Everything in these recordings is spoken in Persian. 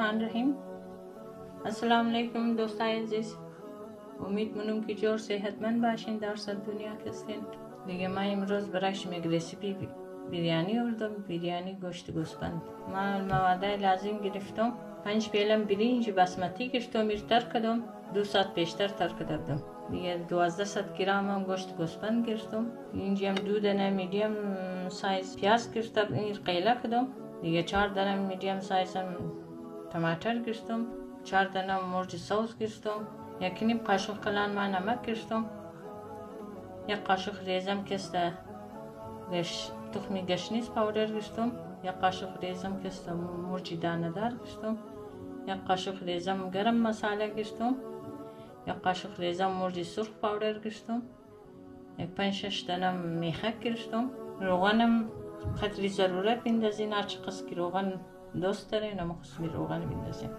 Bismillahirrahmanirrahim. Assalamu alaikum دوستای عزیز. امید منم که جور صحتمند باشین در سر دنیا هستین. دیگه من امروز برای شما یک رسیپی بریانی آوردم. بریانی گوشت گوسفند. من مواد لازم گرفتم. 5 پیله برنج باسمتی گرفتم. تر کردم. 2 ساعت پیشتر تر کردم. دیگه 1200 گرم هم گوشت گوسفند گرفتم. اینجا هم 2 دانه میدیم سایز پیاز گرفتم. این قیله کردم. دیگه 4 دانه میدیم سایز هم تماتر گرفتم. 4 دانه مرچ سس گرفتم. 1 نیم قاشق کلان ما نمک گرفتم. 1 قاشق ریزم کسته تخمی گشنیز پاودر گرفتم. 1 قاشق ریزم کسته مرچ دانه دار گرفتم. 1 قاشق ریزم گرم مساله گرفتم. 1 قاشق ریزم مرچ سرخ پاودر گرفتم. 5-6 دانه میخک گرفتم. روغنم قدری ضرورت بندازین. هر چه قصد که روغن دوست دارین اما قسمی روغن بندازین.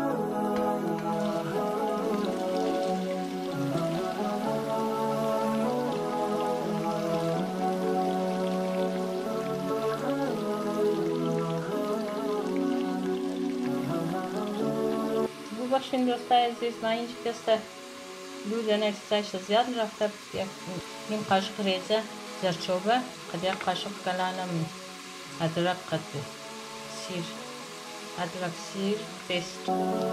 ببخشین دوستای عزیز، من اینجا کسته 2 دانه سایش زیاد رفته. 1 نیم قاشق ریزه زرچوبه، قد 1 قاشق کلانم ادرک، قد سیر ادرک سیر پیست.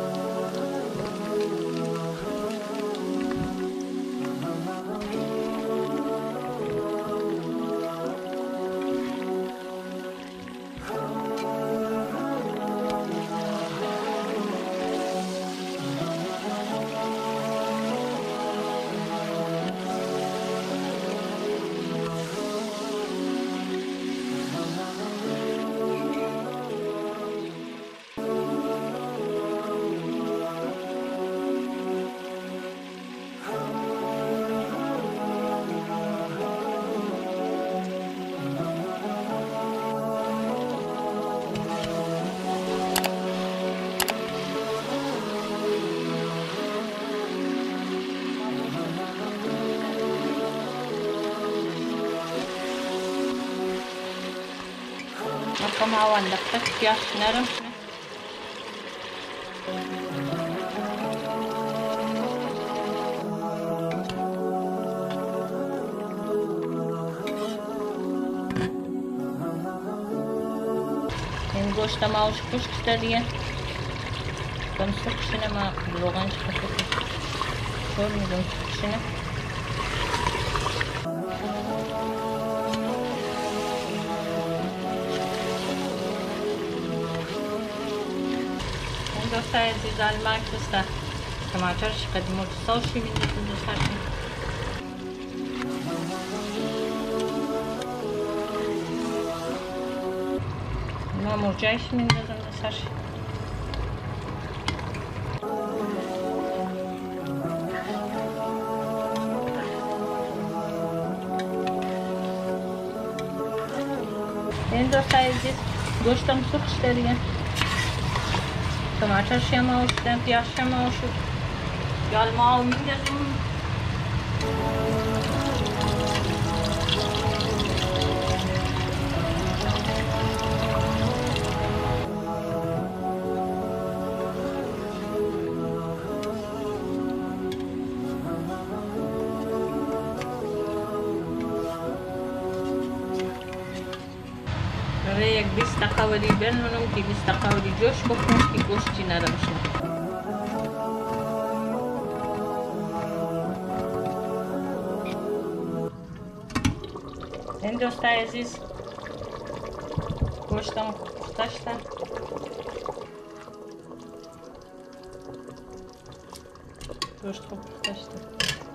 Bakalım havanlıkta yaşlarım. این گوشت ما خشک شده. کم سرخ شده ما روغن شده. شور میدم شده. دوستای عزیز الماک دسته تماتر شقد مرچ سوشی میندازم دستشون. ما مرچایش میندازم دستشون. این دوستای عزیز گوشتم سرخ شده دیگه. Tomater şema olsun, piyaz şema olsun. Yalma olmayacağım. یک 20 دقیقه ولی بمونم که 20 دقیقه ولی جوش بکنم که گوشتی نرم شه. این دوستای عزیز گوشتم پخته شده. گوشت خوب پخته شده.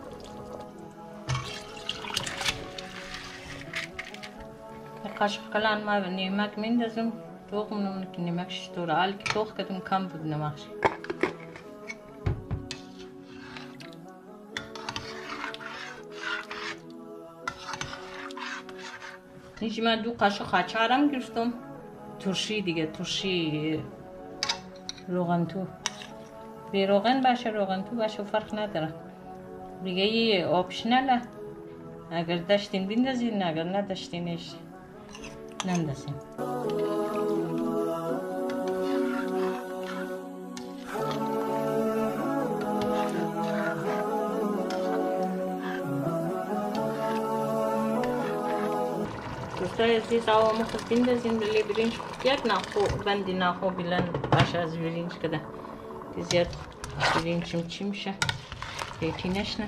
قاشق کلان ما نمک میندازم. توق منم که نمکش تو را حال که توق کردم کم بود نمکش. اینجا من 2 قاشق اچارم گرفتم. ترشی دیگه، ترشی روغن تو. بی روغن باشه روغن تو باشه فرق نداره. دیگه یه آپشناله. اگر داشتین بندازین، اگر نداشتینش نندازین. دوستای عزیز آوامو خود بندازین بلی برنج یک ناخو بندی ناخو بلند باشه از برنج کده که زیاد برنجم چی میشه پیتی نشنه.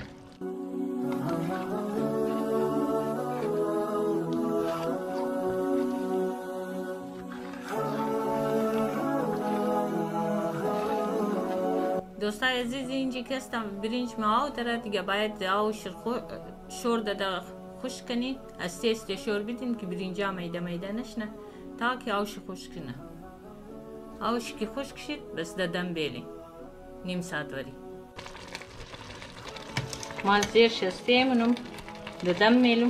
دوستای عزیز اینجا که استم برنج ما داره دیگه باید آوش شور داده خوش کنید از تیست شور بدین که برنجا میده میده نشنه تا که آوش خوش کنه. آوش که خوش کشید بس دادم بیلین نیم ساعت وری ما زیر شسته منم دادم میلم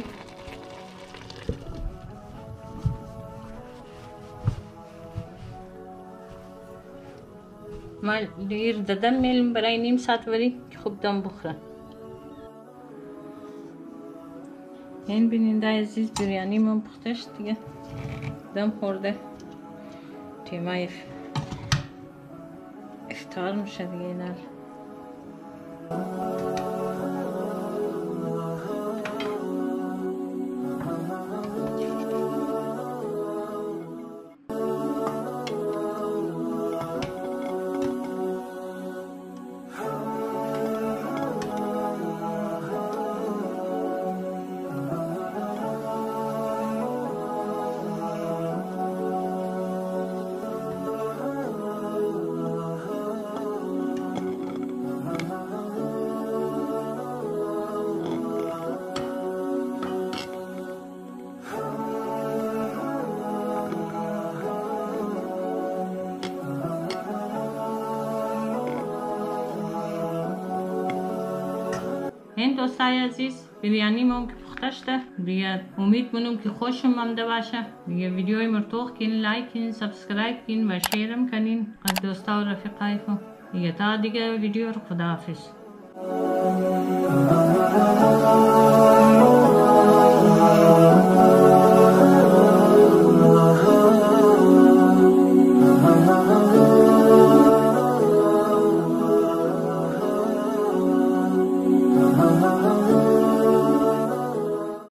ما دیر دادم میلم برای نیم ساعت وری که خوب دم بخوره. این بیننده عزیز بریانی من پختش دیگه دم خورده تیمای افطار میشه دیگه اینال. این دوستای عزیز بریانی من که پخته شده دیگه امید منم که خوشم آمده باشه دیگه ویدیوی مرتوخ کن لایک کن سابسکرایب کن و شیرم کنین از دوستا و رفیقایکم دیگه تا دیگه ویدیو رو خداحافظ.